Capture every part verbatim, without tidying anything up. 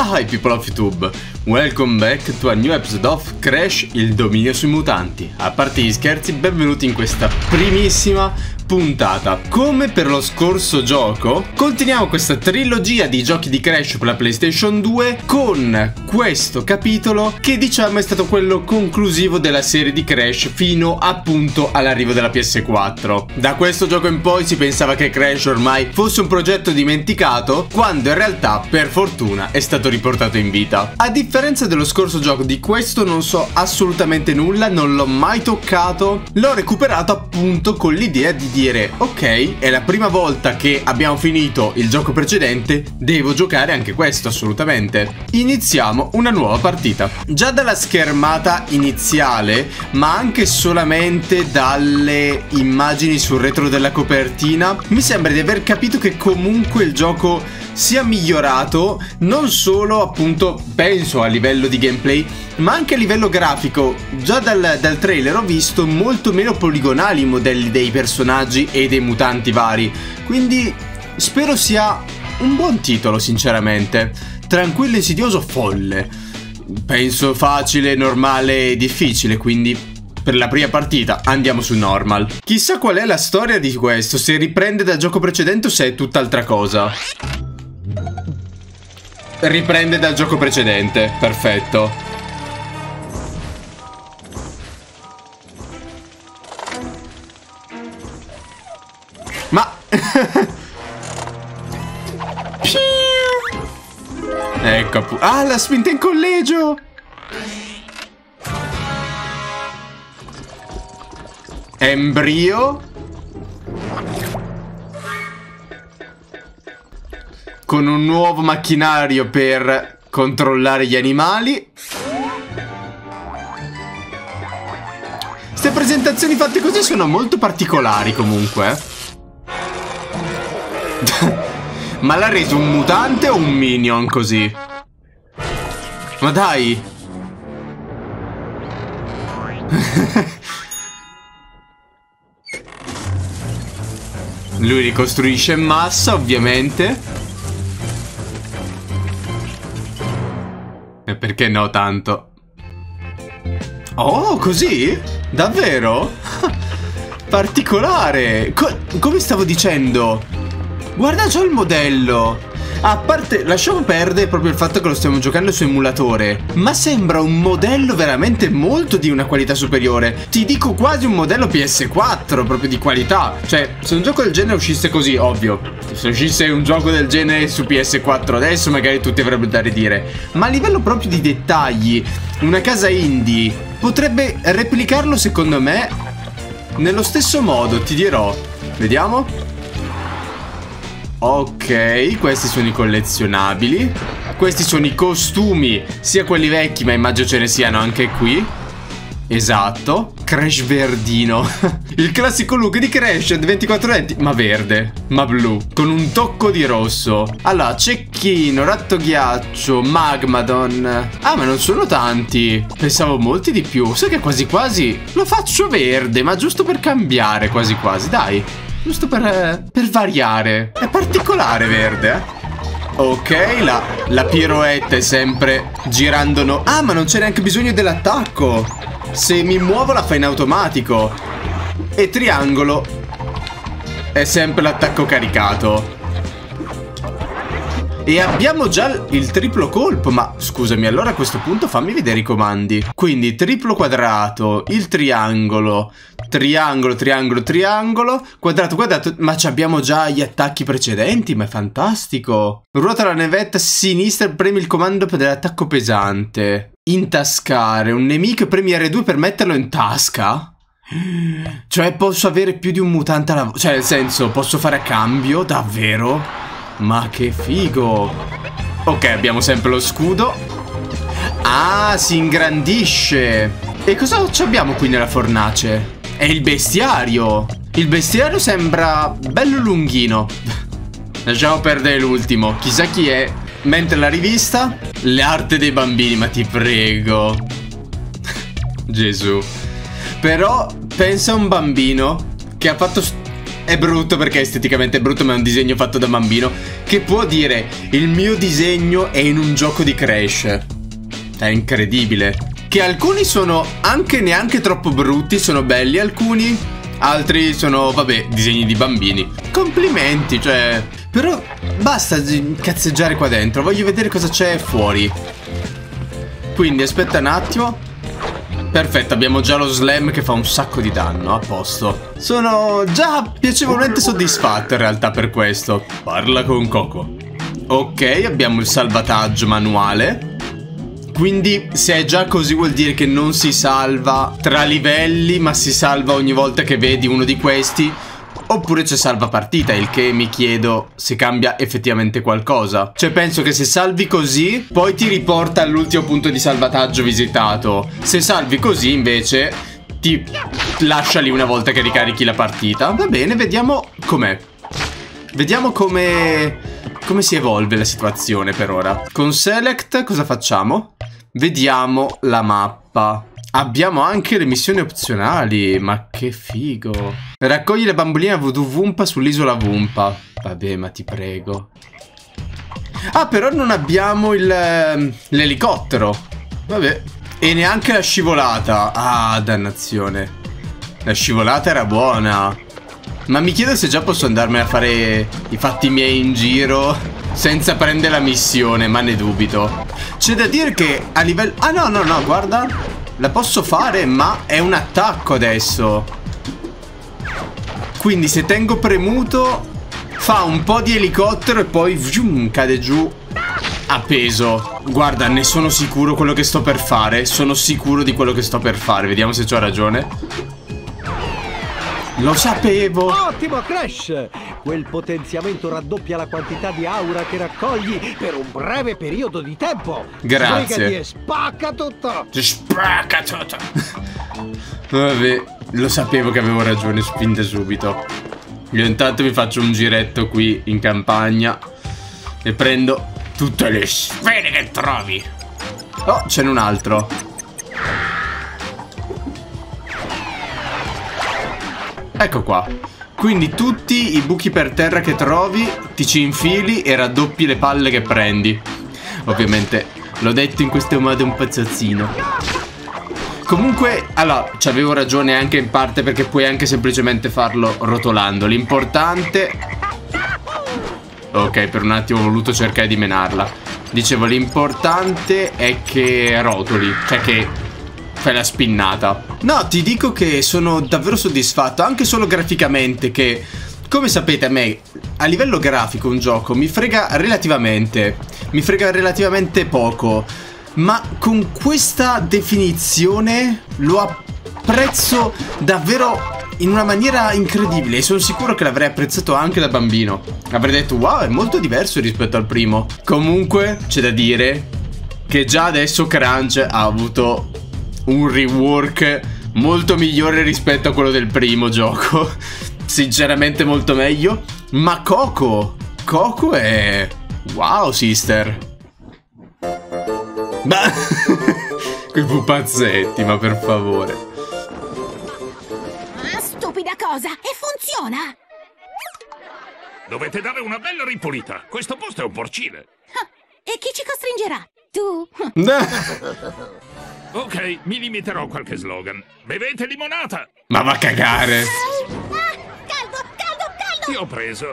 Hi people of YouTube, welcome back to a new episode of Crash, il dominio sui mutanti. A parte gli scherzi, benvenuti in questa primissima puntata. Come per lo scorso gioco, continuiamo questa trilogia di giochi di Crash per la PlayStation due con questo capitolo che diciamo è stato quello conclusivo della serie di Crash fino appunto all'arrivo della P S quattro. Da questo gioco in poi si pensava che Crash ormai fosse un progetto dimenticato, quando in realtà per fortuna è stato riportato in vita. A differenza dello scorso gioco, di questo non so assolutamente nulla, non l'ho mai toccato, l'ho recuperato appunto con l'idea di dire ok, è la prima volta che abbiamo finito il gioco precedente, devo giocare anche questo assolutamente. Iniziamo una nuova partita. Già dalla schermata iniziale, ma anche solamente dalle immagini sul retro della copertina, mi sembra di aver capito che comunque il gioco sia migliorato, non solo appunto penso a livello di gameplay, ma anche a livello grafico. Già dal, dal trailer ho visto molto meno poligonali i modelli dei personaggi e dei mutanti vari, quindi spero sia un buon titolo sinceramente. Tranquillo, insidioso, folle. Penso facile, normale e difficile, quindi per la prima partita andiamo su normal. Chissà qual è la storia di questo, se riprende dal gioco precedente o se è tutt'altra cosa. Riprende dal gioco precedente, perfetto. Ma ecco, ah, l'ha spinta in collegio. Embrio con un nuovo macchinario per controllare gli animali. Queste presentazioni fatte così sono molto particolari comunque. Ma l'ha reso un mutante o un minion così? Ma dai. Lui ricostruisce in massa ovviamente. E perché no tanto? Oh, così? Davvero? Particolare. Co- come stavo dicendo, guarda già il modello. A parte, lasciamo perdere proprio il fatto che lo stiamo giocando su emulatore, ma sembra un modello veramente molto di una qualità superiore. Ti dico quasi un modello P S quattro, proprio di qualità. Cioè, se un gioco del genere uscisse così, ovvio, se uscisse un gioco del genere su P S quattro adesso magari tutti avrebbero da ridire, ma a livello proprio di dettagli, una casa indie potrebbe replicarlo secondo me nello stesso modo, ti dirò. Vediamo. Ok, questi sono i collezionabili. Questi sono i costumi, sia quelli vecchi, ma immagino ce ne siano anche qui. Esatto, Crash verdino. Il classico look di Crash ventiquattro denti, ma verde, ma blu, con un tocco di rosso. Allora, cecchino, ratto ghiaccio, magmadon. Ah, ma non sono tanti, pensavo molti di più. Sai che quasi quasi lo faccio verde, ma giusto per cambiare, quasi quasi, dai. Giusto per, per variare. È particolare verde, eh. Ok, la, la piroetta è sempre girando no. Ah, ma non c'è neanche bisogno dell'attacco. Se mi muovo la fa in automatico. E triangolo è sempre l'attacco caricato. E abbiamo già il triplo colpo. Ma scusami, allora a questo punto fammi vedere i comandi. Quindi triplo quadrato, il triangolo, triangolo, triangolo, triangolo, quadrato, quadrato. Ma abbiamo già gli attacchi precedenti, ma è fantastico. Ruota la navetta a sinistra e premi il comando per l'attacco pesante. Intascare un nemico e premi R due per metterlo in tasca. Cioè posso avere più di un mutante alla volta. Cioè nel senso, posso fare a cambio, davvero? Ma che figo. Ok, abbiamo sempre lo scudo. Ah, si ingrandisce. E cosa abbiamo qui nella fornace? È il bestiario. Il bestiario sembra bello lunghino. Lasciamo perdere l'ultimo. Chissà chi è. Mentre la rivista, le arte dei bambini, ma ti prego. Gesù. Però pensa a un bambino che ha fatto è brutto perché esteticamente è brutto, ma è un disegno fatto da bambino che può dire il mio disegno è in un gioco di Crash. È incredibile. Che alcuni sono anche neanche troppo brutti, sono belli alcuni, altri sono, vabbè, disegni di bambini. Complimenti, cioè. Però basta cazzeggiare qua dentro, voglio vedere cosa c'è fuori. Quindi aspetta un attimo. Perfetto, abbiamo già lo slam che fa un sacco di danno, a posto. Sono già piacevolmente soddisfatto in realtà per questo. Parla con Coco. Ok, abbiamo il salvataggio manuale. Quindi se è già così vuol dire che non si salva tra livelli, ma si salva ogni volta che vedi uno di questi. Oppure c'è salva partita, il che mi chiedo se cambia effettivamente qualcosa. Cioè penso che se salvi così, poi ti riporta all'ultimo punto di salvataggio visitato. Se salvi così invece ti lascia lì una volta che ricarichi la partita. Va bene, vediamo com'è. Vediamo come come si evolve la situazione per ora. Con Select cosa facciamo? Vediamo la mappa. Abbiamo anche le missioni opzionali, ma che figo. Raccogli la bambolina Voodoo Vumpa sull'isola Vumpa. Vabbè, ma ti prego. Ah, però non abbiamo il l'elicottero. Vabbè. E neanche la scivolata. Ah, dannazione. La scivolata era buona. Ma mi chiedo se già posso andarmene a fare i fatti miei in giro senza prendere la missione, ma ne dubito. C'è da dire che a livello... Ah, no, no, no, guarda. La posso fare, ma è un attacco adesso. Quindi se tengo premuto fa un po' di elicottero e poi vum, cade giù a peso. Guarda, ne sono sicuro quello che sto per fare. Sono sicuro di quello che sto per fare. Vediamo se c'ho ragione. Lo sapevo. Ottimo Crash. Quel potenziamento raddoppia la quantità di aura che raccogli per un breve periodo di tempo. Grazie. E spacca tutto. Spacca tutto. Vabbè, lo sapevo che avevo ragione fin da subito. Io intanto mi faccio un giretto qui in campagna e prendo tutte le sfere che trovi. Oh, ce n'è un altro. Ecco qua. Quindi tutti i buchi per terra che trovi ti ci infili e raddoppi le palle che prendi. Ovviamente l'ho detto in questo modo un pezzozzino. Comunque, allora, ci avevo ragione anche in parte perché puoi anche semplicemente farlo rotolando. L'importante... Ok, per un attimo ho voluto cercare di menarla. Dicevo, l'importante è che rotoli, cioè che... fai la spinnata. No, ti dico che sono davvero soddisfatto, anche solo graficamente, che come sapete a me a livello grafico un gioco mi frega relativamente mi frega relativamente poco, ma con questa definizione lo apprezzo davvero in una maniera incredibile e sono sicuro che l'avrei apprezzato anche da bambino. Avrei detto wow, è molto diverso rispetto al primo. Comunque c'è da dire che già adesso Crunch ha avuto un rework molto migliore rispetto a quello del primo gioco. Sinceramente molto meglio. Ma Coco Coco è... wow, sister. Ma... quei pupazzetti, ma per favore. Ah, stupida cosa! E funziona! Dovete dare una bella ripulita. Questo posto è un porcile. Ah, e chi ci costringerà? Tu? Ok, mi limiterò a qualche slogan. Bevete limonata! Ma va a cagare! Ah, caldo, caldo, caldo! Ti ho preso.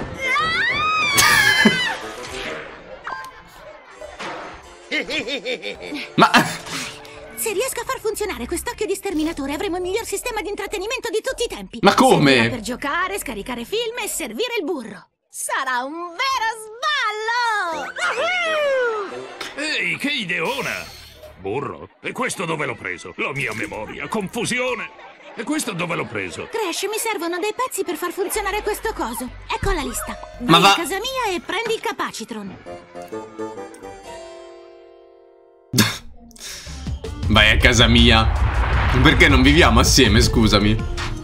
Ma... se riesco a far funzionare quest'occhio di sterminatore avremo il miglior sistema di intrattenimento di tutti i tempi. Ma come? Servirà per giocare, scaricare film e servire il burro. Sarà un vero sballo! Ehi, che ideona! Burro? E questo dove l'ho preso? La mia memoria, confusione! E questo dove l'ho preso? Crash, mi servono dei pezzi per far funzionare questo coso. Ecco la lista. Vai Ma va... a casa mia e prendi il Capacitron. Vai a casa mia. Perché non viviamo assieme, scusami?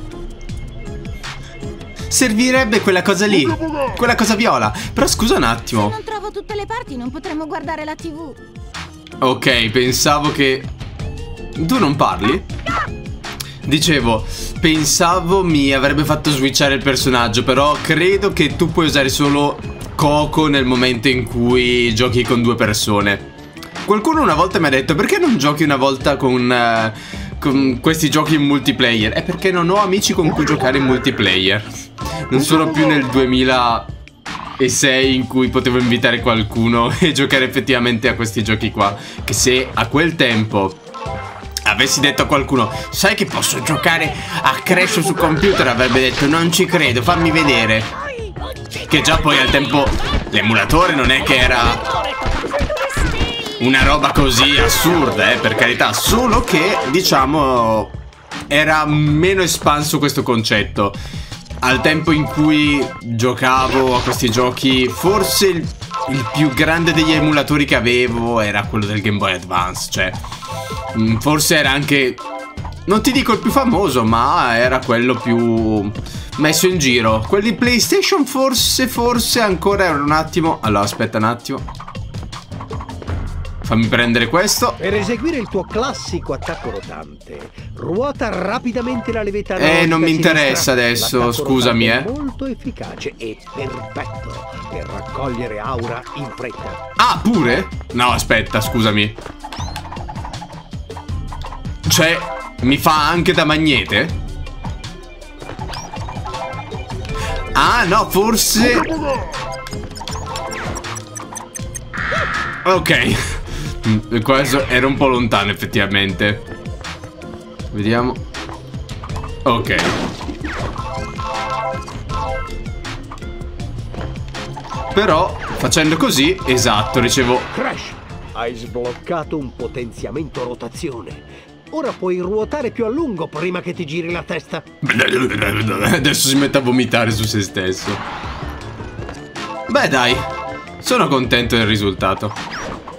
Servirebbe quella cosa lì, quella cosa viola. Però scusa un attimo. Se non trovo tutte le parti non potremo guardare la tivù. Ok, pensavo che... tu non parli? Dicevo, pensavo mi avrebbe fatto switchare il personaggio, però credo che tu puoi usare solo Coco nel momento in cui giochi con due persone. Qualcuno una volta mi ha detto: perché non giochi una volta con, uh, con questi giochi in multiplayer? È perché non ho amici con cui giocare in multiplayer. Non sono più nel duemilasei in cui potevo invitare qualcuno e giocare effettivamente a questi giochi qua. Che se a quel tempo avessi detto a qualcuno: sai che posso giocare a Crash su computer, avrebbe detto: non ci credo, fammi vedere. Che già poi al tempo l'emulatore non è che era una roba così assurda, eh, per carità. Solo che, diciamo, era meno espanso questo concetto. Al tempo in cui giocavo a questi giochi, forse il, il più grande degli emulatori che avevo era quello del Game Boy Advance. Cioè, forse era anche, non ti dico il più famoso, ma era quello più messo in giro. Quelli PlayStation forse, forse ancora era un attimo. Allora, aspetta un attimo. Fammi prendere questo. Per eseguire il tuo classico attacco rotante, ruota rapidamente la levetta analogica. Eh, non mi interessa sinistra. adesso, scusami, eh. È molto efficace e perfetto per raccogliere aura in fretta. Ah, pure? No, aspetta, scusami. Cioè, mi fa anche da magnete? Ah, no, forse... Ok. Questo era un po' lontano effettivamente. Vediamo. Ok. Però facendo così, esatto, ricevo. Crash, hai sbloccato un potenziamento rotazione. Ora puoi ruotare più a lungo prima che ti giri la testa. Adesso si mette a vomitare su se stesso. Beh dai, sono contento del risultato.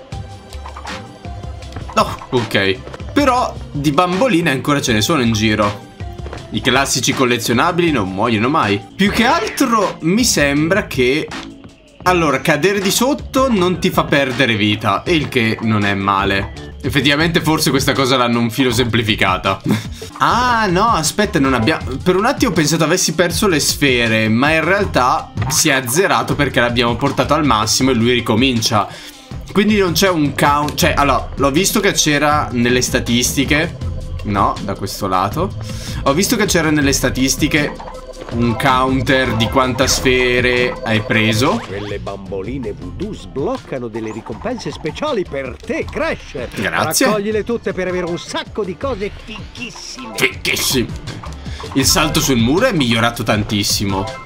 No, ok. Però di bamboline ancora ce ne sono in giro. I classici collezionabili non muoiono mai. Più che altro mi sembra che... Allora, cadere di sotto non ti fa perdere vita, e il che non è male. Effettivamente forse questa cosa l'hanno un filo semplificata. Ah no, aspetta, non abbiamo... Per un attimo ho pensato avessi perso le sfere, ma in realtà si è azzerato perché l'abbiamo portato al massimo e lui ricomincia. Quindi non c'è un count. Cioè, allora, l'ho visto che c'era nelle statistiche. No, da questo lato. Ho visto che c'era nelle statistiche un counter di quante sfere hai preso. Quelle bamboline voodoo sbloccano delle ricompense speciali per te, Crash. Grazie. Raccoglile tutte per avere un sacco di cose fighissime. Fighissime. Il salto sul muro è migliorato tantissimo.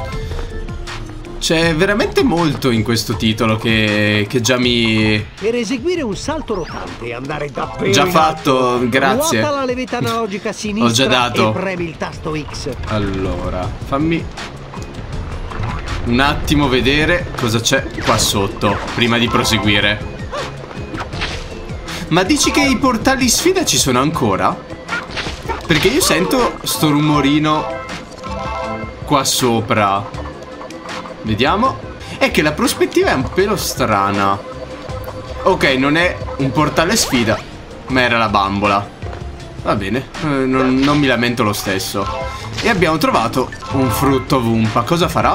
C'è veramente molto in questo titolo che, che già mi... Per eseguire un salto rotante e andare davvero già in fatto, alto, grazie. ruota la levetta analogica sinistra. Ho già dato. E premi il tasto X. Allora, fammi un attimo vedere cosa c'è qua sotto prima di proseguire. Ma dici che i portali sfida ci sono ancora? Perché io sento sto rumorino qua sopra. Vediamo. È che la prospettiva è un pelo strana. Ok, non è un portale sfida, ma era la bambola. Va bene, eh, non, non mi lamento lo stesso. E abbiamo trovato un frutto Wumpa. Cosa farà?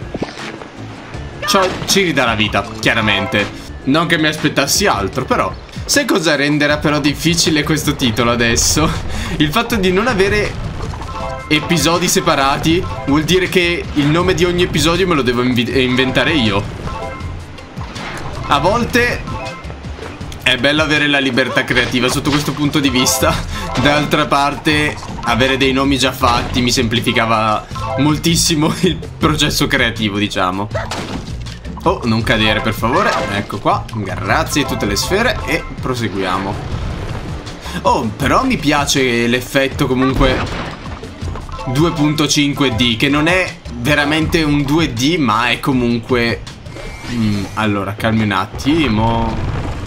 Ciò ci ridà la vita, chiaramente. Non che mi aspettassi altro, però. Sai cosa renderà però difficile questo titolo adesso? Il fatto di non avere episodi separati vuol dire che il nome di ogni episodio me lo devo inventare io. A volte è bello avere la libertà creativa sotto questo punto di vista. D'altra parte avere dei nomi già fatti mi semplificava moltissimo il processo creativo, diciamo. Oh, non cadere per favore. Ecco qua, grazie a tutte le sfere. E proseguiamo. Oh, però mi piace l'effetto comunque due punto cinque D, che non è veramente un due D, ma è comunque... Mm, allora, calmi un attimo.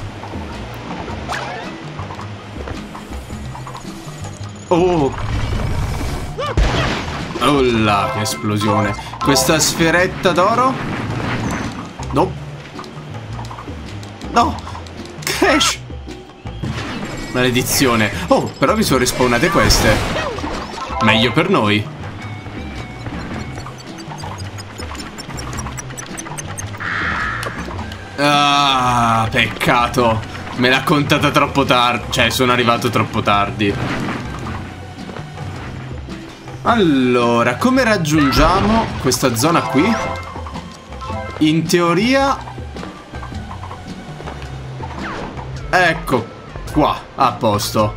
Oh! Oh là, che esplosione. Questa sferetta d'oro? No. No! Crash! Maledizione. Oh, però mi sono respawnate queste. Meglio per noi. Ah, peccato. Me l'ha contata troppo tardi. Cioè, sono arrivato troppo tardi. Allora, come raggiungiamo questa zona qui? In teoria... Ecco qua, a posto.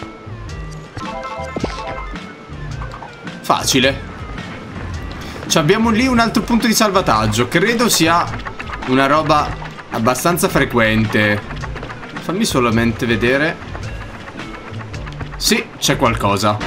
Facile. Ci abbiamo lì un altro punto di salvataggio. Credo sia una roba abbastanza frequente. Fammi solamente vedere. Sì, c'è qualcosa.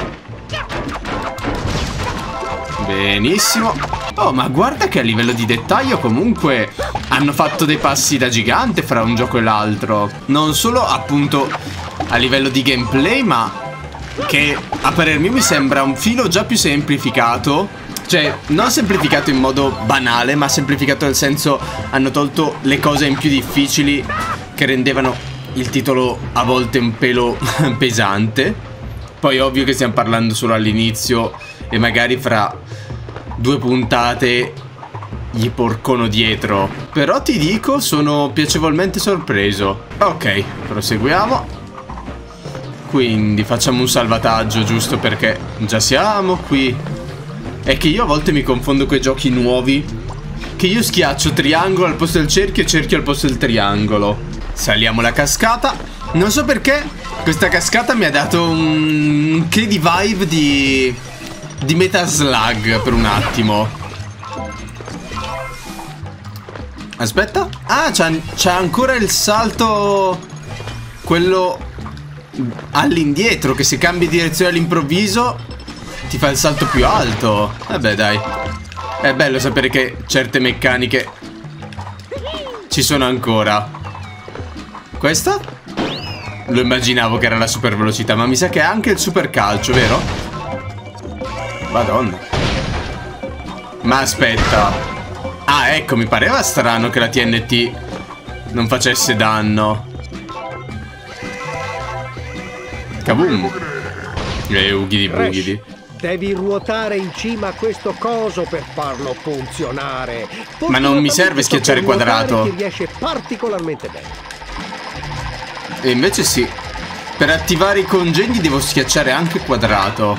Benissimo. Oh, ma guarda che a livello di dettaglio comunque hanno fatto dei passi da gigante fra un gioco e l'altro. Non solo appunto a livello di gameplay, ma che a parer mio mi sembra un filo già più semplificato. Cioè, non semplificato in modo banale, ma semplificato nel senso hanno tolto le cose in più difficili che rendevano il titolo a volte un pelo pesante. Poi ovvio che stiamo parlando solo all'inizio e magari fra due puntate gli porcono dietro. Però ti dico, sono piacevolmente sorpreso. Ok, proseguiamo. Quindi facciamo un salvataggio giusto perché già siamo qui. È che io a volte mi confondo con i giochi nuovi, che io schiaccio triangolo al posto del cerchio e cerchio al posto del triangolo. Saliamo la cascata. Non so perché questa cascata mi ha dato un che di vibe di di Metal Slug per un attimo. Aspetta. Ah, c'è ancora il salto, quello all'indietro, che se cambi direzione all'improvviso ti fa il salto più alto. Vabbè, dai. È bello sapere che certe meccaniche ci sono ancora. Questa? Lo immaginavo che era la super velocità, ma mi sa che è anche il super calcio, vero? Madonna. Ma aspetta. Ah, ecco, mi pareva strano che la T N T non facesse danno. Kaboom. E ughidi bughidi. Devi ruotare in cima a questo coso per farlo funzionare. Ma non mi serve schiacciare quadrato. Ti riesce particolarmente bene. E invece sì. Per attivare i congegni devo schiacciare anche quadrato.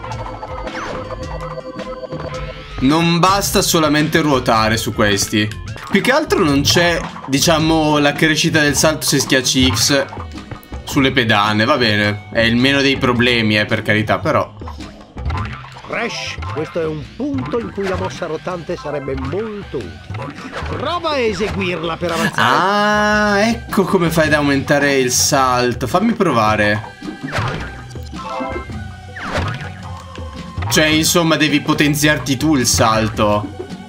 Non basta solamente ruotare su questi. Più che altro non c'è, diciamo, la crescita del salto se schiacci X sulle pedane. Va bene, è il meno dei problemi, eh, per carità, però. Crash, questo è un punto in cui la mossa rotante sarebbe molto utile. Prova a eseguirla per avanzare. Ah, ecco come fai ad aumentare il salto. Fammi provare. Cioè, insomma, devi potenziarti tu il salto.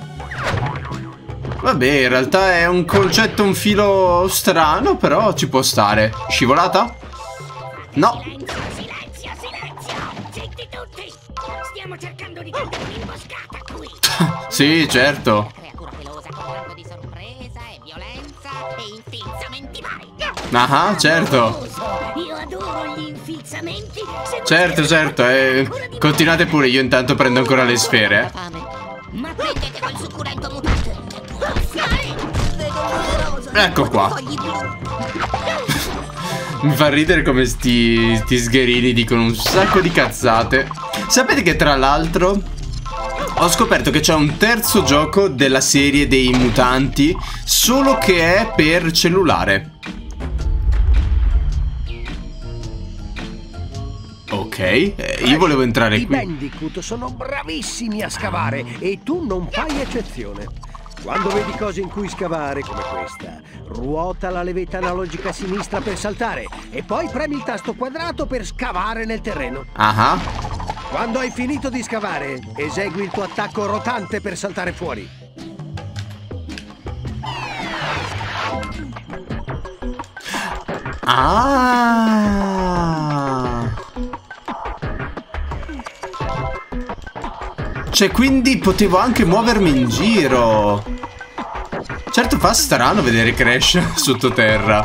Vabbè, in realtà è un concetto un filo strano, però ci può stare. Scivolata? No. Silenzio, silenzio! Zitti tutti! Stiamo cercando di tentare un'imboscata qui! Sì, certo. Creatura pelosa con tanto di sorpresa e violenza e infizzamenti vari! Ah, certo. Io adoro gli infizzamenti! Certo, certo, eh, continuate pure, io intanto prendo ancora le sfere. Ma prendete quel succulento mutante! Ecco qua. Mi fa ridere come sti, sti sgherini dicono un sacco di cazzate. Sapete che tra l'altro ho scoperto che c'è un terzo gioco della serie dei mutanti, solo che è per cellulare. Ok, eh, io volevo entrare qui. I Bandicoot sono bravissimi a scavare e tu non fai eccezione. Quando vedi cose in cui scavare come questa, ruota la levetta analogica a sinistra per saltare e poi premi il tasto quadrato per scavare nel terreno. Ah. Quando hai finito di scavare, esegui il tuo attacco rotante per saltare fuori. Ah. Cioè, quindi potevo anche muovermi in giro. Certo, fa strano vedere Crash sottoterra.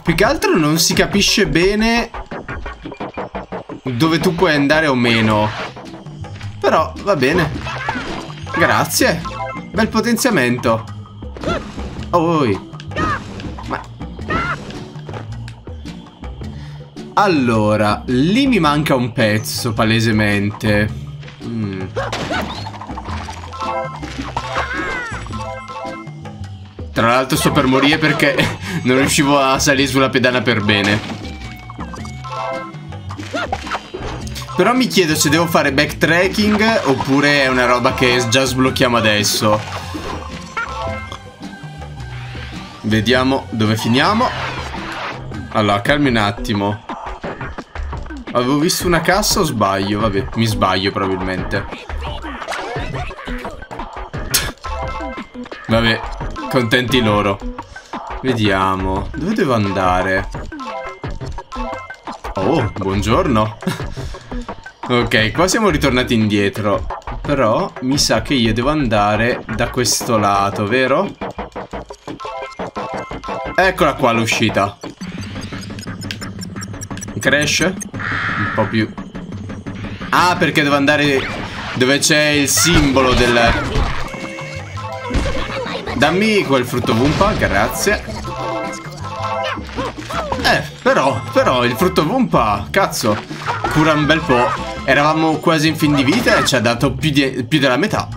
Più che altro non si capisce bene dove tu puoi andare o meno. Però va bene. Grazie. Bel potenziamento. Oh, ma... Allora, lì mi manca un pezzo, palesemente. Mm. Tra l'altro sto per morire perché non riuscivo a salire sulla pedana per bene. Però mi chiedo se devo fare backtracking oppure è una roba che già sblocchiamo adesso. Vediamo dove finiamo. Allora, calmi un attimo. Avevo visto una cassa o sbaglio? Vabbè, mi sbaglio probabilmente. Vabbè, contenti loro. Vediamo. Dove devo andare? Oh, buongiorno. Ok, qua siamo ritornati indietro. Però mi sa che io devo andare da questo lato, vero? Eccola qua l'uscita. Crash? Un po' più. Ah, perché devo andare dove c'è il simbolo del... Dammi quel frutto Wumpa, grazie. Eh, però, però il frutto Wumpa, cazzo, cura un bel po'. Eravamo quasi in fin di vita e ci ha dato più, di, più della metà.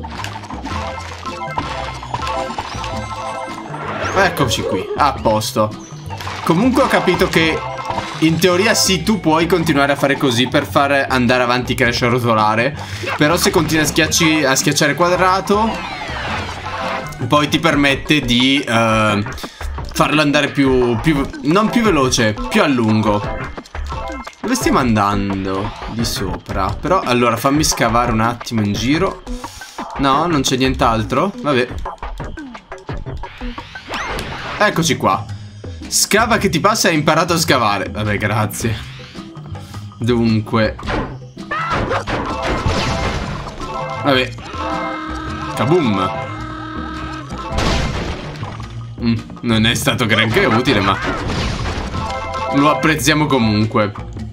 Eccoci qui, a posto. Comunque ho capito che in teoria sì, tu puoi continuare a fare così per far andare avanti Crash a rotolare. Però se continui a, schiacci, a schiacciare quadrato, poi ti permette di uh, farlo andare più, più... non più veloce, più a lungo. Dove stiamo andando? Di sopra. Però allora fammi scavare un attimo in giro. No, non c'è nient'altro? Vabbè. Eccoci qua. Scava che ti passa e hai imparato a scavare. Vabbè, grazie. Dunque. Vabbè. Kaboom. Mm, non è stato granché utile, ma lo apprezziamo comunque.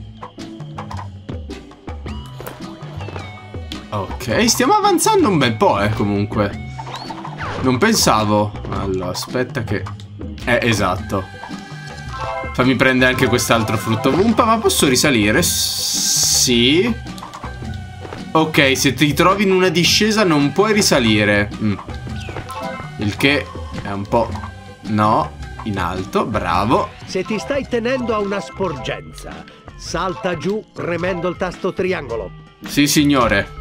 Ok, stiamo avanzando un bel po', eh, comunque. Non pensavo. Allora, aspetta che... Eh, esatto. Fammi prendere anche quest'altro frutto Wumpa. Ma posso risalire? Sì. Ok, se ti trovi in una discesa non puoi risalire. mm. Il che è un po'... No, in alto, bravo. Se ti stai tenendo a una sporgenza, salta giù premendo il tasto triangolo. Sì, signore.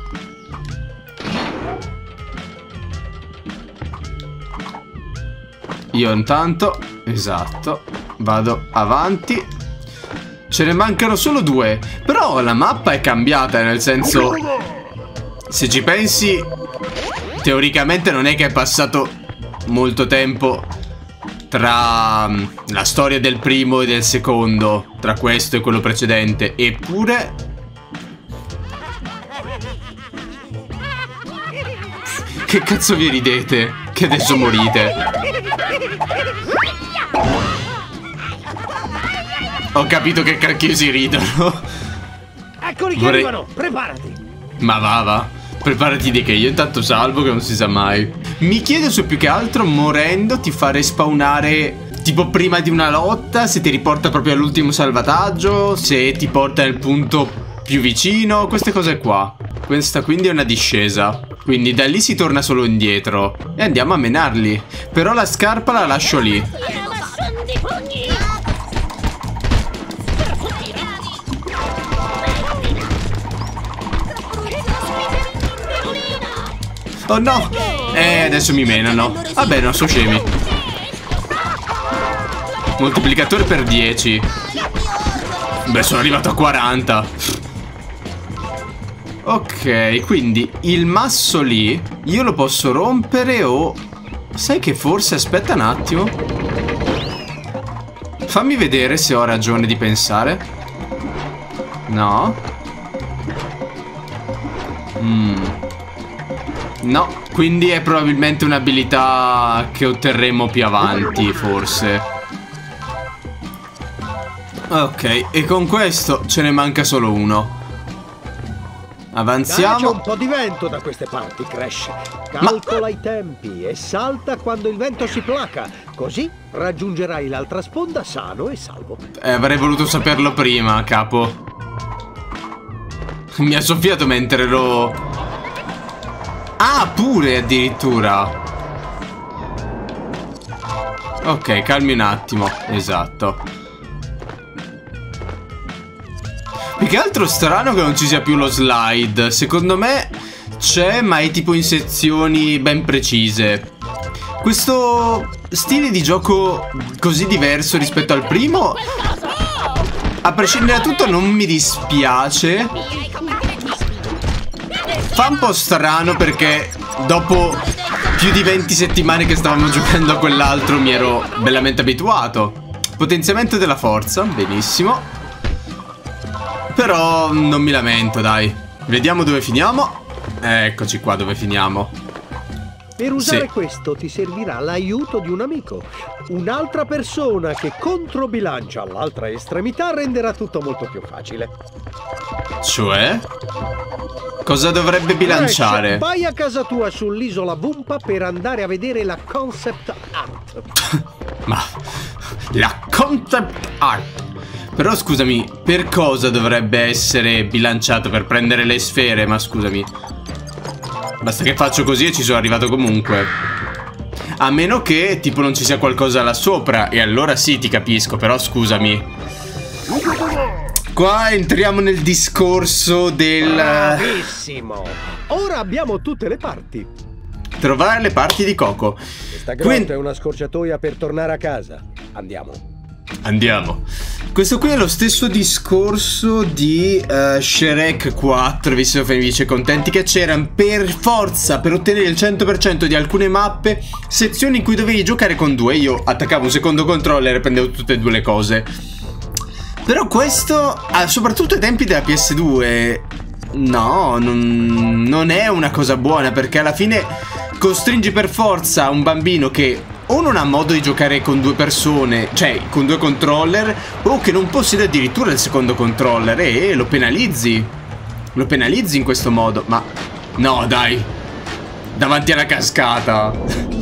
Io intanto, esatto, vado avanti. Ce ne mancano solo due. Però la mappa è cambiata, nel senso, se ci pensi, teoricamente non è che è passato molto tempo tra la storia del primo e del secondo, tra questo e quello precedente. Eppure che cazzo vi ridete? Che adesso morite. Ho capito che cacchio si ridono. Eccoli che Vorrei... arrivano, preparati. Ma va va, preparati di che io intanto salvo, che non si sa mai. Mi chiedo se più che altro morendo ti fa respawnare tipo prima di una lotta, se ti riporta proprio all'ultimo salvataggio, se ti porta nel punto più vicino, queste cose qua. Questa quindi è una discesa, quindi da lì si torna solo indietro e andiamo a menarli. Però la scarpa la lascio lì. Oh no! Eh, adesso mi menano. Vabbè, non so scemi. Moltiplicatore per dieci. Beh, sono arrivato a quaranta. Ok, quindi il masso lì io lo posso rompere o... Sai che forse... Aspetta un attimo. Fammi vedere se ho ragione di pensare. No. Mm. No, quindi è probabilmente un'abilità che otterremo più avanti, forse. Ok, e con questo ce ne manca solo uno. Avanziamo. C'è un po' di vento da queste parti, Crash. Calcola Ma... i tempi e salta quando il vento si placa. Così raggiungerai l'altra sponda sano e salvo. Eh, avrei voluto saperlo prima, capo. Mi ha soffiato mentre ero... Ah, pure addirittura. Ok, calmi un attimo. Esatto. Più che altro strano che non ci sia più lo slide. Secondo me c'è, ma è tipo in sezioni ben precise. Questo stile di gioco così diverso rispetto al primo, a prescindere da tutto, non mi dispiace. Fa un po' strano perché dopo più di venti settimane che stavamo giocando a quell'altro mi ero bellamente abituato. Potenziamento della forza, benissimo. Però non mi lamento, dai. Vediamo dove finiamo. Eccoci qua dove finiamo. Per usare sì. questo ti servirà l'aiuto di un amico. Un'altra persona che controbilancia l'altra estremità renderà tutto molto più facile. Cioè? Cosa dovrebbe bilanciare? Crash, vai a casa tua sull'isola Vumpa per andare a vedere la concept art. Ma... La concept art... Però scusami, per cosa dovrebbe essere bilanciato? Per prendere le sfere? Ma scusami, basta che faccio così e ci sono arrivato comunque. A meno che tipo non ci sia qualcosa là sopra, e allora sì, ti capisco. Però scusami, qua entriamo nel discorso del... Bravissimo. Ora abbiamo tutte le parti. Trovare le parti di Coco. Questa grotta Quindi... è una scorciatoia per tornare a casa. Andiamo. Andiamo. Questo qui è lo stesso discorso di uh, Shrek quattro, visto che felice contenti, che c'erano per forza, per ottenere il cento per cento di alcune mappe, sezioni in cui dovevi giocare con due. Io attaccavo un secondo controller e prendevo tutte e due le cose. Però questo, ah, soprattutto ai tempi della P S due, no, non, non è una cosa buona, perché alla fine costringi per forza un bambino che o non ha modo di giocare con due persone, cioè con due controller, o che non possiede addirittura il secondo controller, e lo penalizzi. Lo penalizzi in questo modo. Ma no, dai, davanti alla cascata.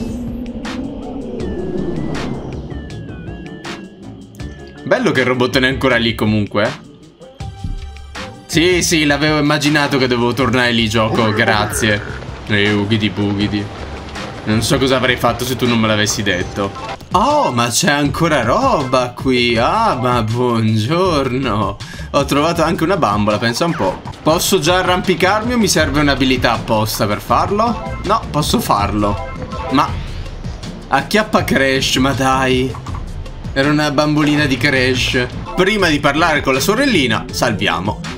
Bello che il robot è ancora lì comunque. Sì, sì, l'avevo immaginato che dovevo tornare lì, gioco, grazie. E ugidi bugidi. Non so cosa avrei fatto se tu non me l'avessi detto. Oh, ma c'è ancora roba qui. Ah, ma buongiorno. Ho trovato anche una bambola, pensa un po'. Posso già arrampicarmi o mi serve un'abilità apposta per farlo? No, posso farlo. Ma acchiappa Crash, ma dai. Era una bambolina di Crash. Prima di parlare con la sorellina, salviamo.